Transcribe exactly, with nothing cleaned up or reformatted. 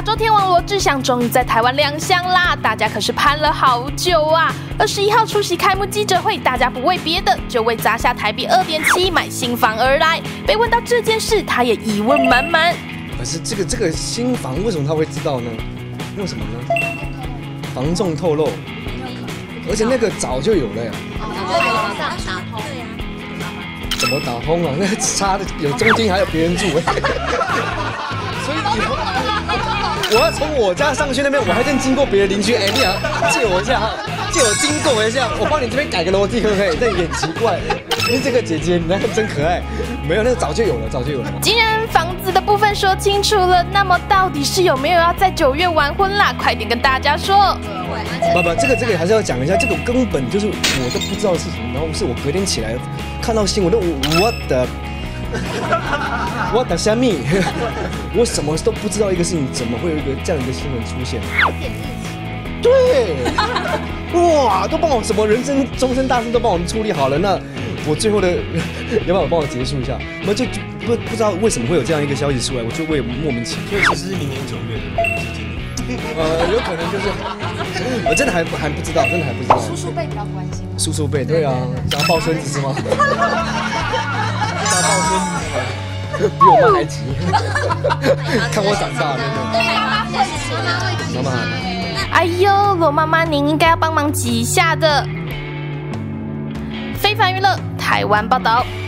洲天王罗志祥终于在台湾亮相啦，大家可是盼了好久啊！二十一号出席开幕记者会，大家不为别的，就为砸下台币二点七亿买新房而来。被问到这件事，他也疑问满满。 可是这个这个新房为什么他会知道呢？为什么呢？房仲透露，而且那个早就有了呀。 网上打通，对呀。 怎么打通啊？那差的有中间还有别人住哎。所以以后我要从我家上去那边，我还得经过别的邻居，哎，你想借我一下哈，借我经过一下，我帮你这边改个楼梯可不可以？这也奇怪，你这个姐姐你那个真可爱，没有那个早就有了，早就有了。 既然房子的部分说清楚了，那么到底是有没有要在九月完婚啦？快点跟大家说。 不不，这个这个还是要讲一下，这个根本就是我都不知道的事情，然后是我隔天起来看到新闻，都我的。我的虾米，我什么都不知道一个事情，怎么会有一个这样一个新闻出现？ 点日期。 对，哇，都帮我什么人生终身大事都帮我们处理好了，那我最后的要不要帮我结束一下？我就不不知道为什么会有这样一个消息出来，我就会莫名其妙。 所以其实是明年九月的事情。 呃，有可能就是，我真的还还不知道，真的还不知道。 叔叔辈比较关心。 叔叔辈，对啊，想要抱孙子是吗？想要抱孙子。比我妈还急，看我长大了。妈妈， 哎呦，罗妈妈，您应该要帮忙挤一下的。非凡娱乐台湾报道。